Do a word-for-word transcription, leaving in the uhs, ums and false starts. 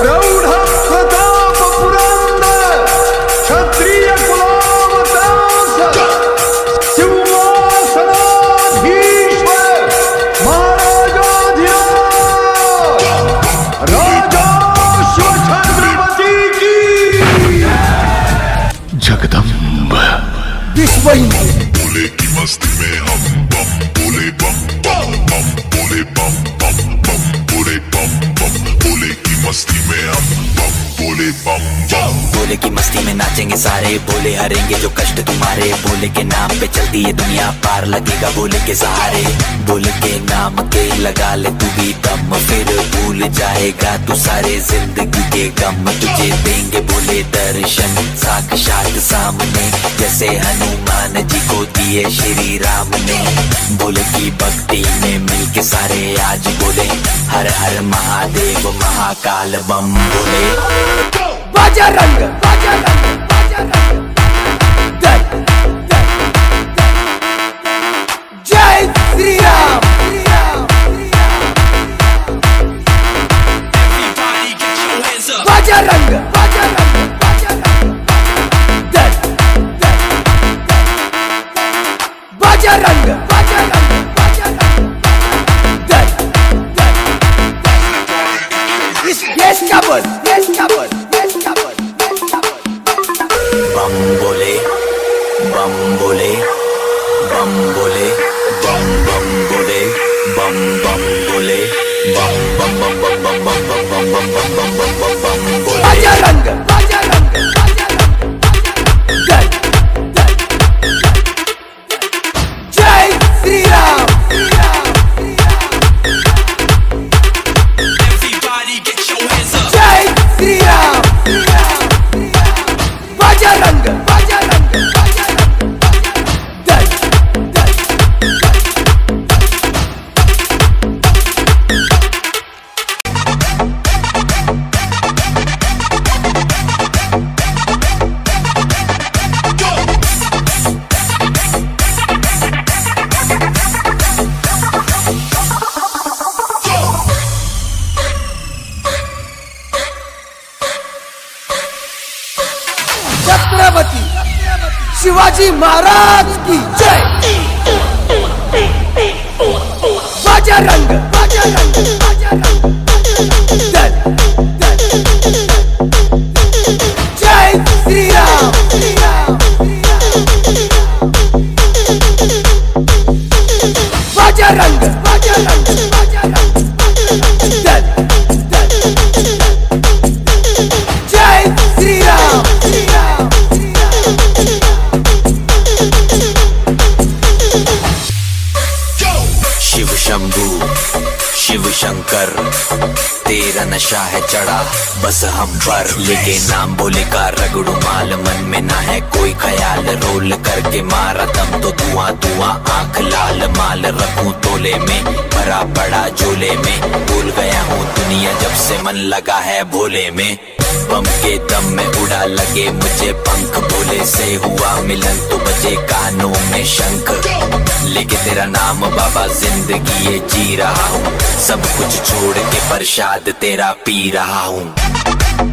प्रौढ़ प्रताप पुरंदर क्षत्रिय कुलावतांस सिंहासनाधीश्वर महाराजाधिराज राजा शिव छत्रपति की जगदम्ब विश्व बोले की मस्ती में हम बम बोले बम बम बम बोले बम बम बम बोले बम बम बोले की मस्ती में हम बम बोले बम बम बोले की मस्ती में नाचेंगे सारे, बोले हरेंगे जो कष्ट तुम्हारे, बोले के नाम पे चलती है दुनिया, पार लगेगा बोले के सहारे, बोले के नाम के लगा ले तू भी दम, फिर भूल जाएगा तू सारे जिंदगी के गम, तुझे देंगे बोले दर्शन साक्षात सामने, जैसे हनुमान जी को दिए श्री राम ने, बोले की भक्ति में मिलके सारे आज बोले हर हर महादेव महाकाल बम बोले बजरंग बजरंग बजरंग दल दल जय श्री राम बजरंग बजरंग बजरंग दल दल बजरंग बजरंग बजरंग दल दल इस देश का बल देश का बल बम बोले बम बोले बम बोले बम बम बोले बम बम बोले बम बम बम बम बम बम बम बम बम बम बम बम बम बम बोले बजरंग बजरंग दल दल जय श्री राम जय श्री राम बजरंग बजरंग दल दल छत्रपति शिवाजी महाराज की जय बजरंग बजरंग बजरंग दल दल जय श्री राम बजरंग बजरंग बजरंग दल दल जय श्री राम शिव शंभू शिव शंकर तेरा नशा है चढ़ा बस हम पर, लेके नाम बोले का रगड़ू माल, मन में ना है कोई ख्याल, रोल करके मारा दम तो धुआं धुआं आंख लाल, माल रखूं तोले में भरा पड़ा झोले में, भूल गया हूँ दुनिया जब से मन लगा है भोले में, बम के दम में उड़ा लगे मुझे पंख, भोले से हुआ मिलन तो बजे कानों में शंख, लेके तेरा नाम बाबा जिंदगी ये जी रहा हूँ, सब कुछ छोड़ के प्रसाद तेरा पी रहा हूँ।